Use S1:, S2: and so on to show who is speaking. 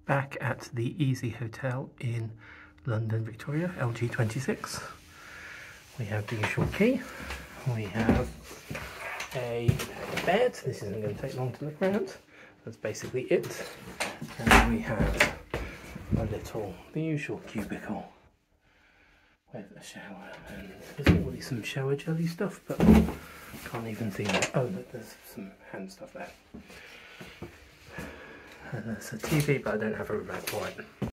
S1: Back at the Easyhotel in London, Victoria, LG26. We have the usual key. We have a bed. This isn't going to take long to look around. That's basically it. And then we have the usual cubicle with a shower, and there's already some shower jelly stuff, but can't even see that. Oh, look, there's some hand stuff there. And there's a TV, but I don't have a remote for it.